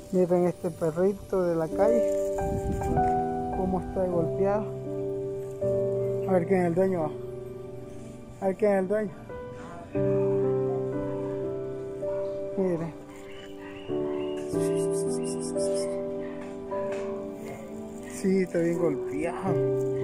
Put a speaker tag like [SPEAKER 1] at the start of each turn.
[SPEAKER 1] Miren este perrito de la calle, cómo está golpeado. A ver quién es el dueño. A ver quién es el dueño. Miren. Sí, está bien golpeado.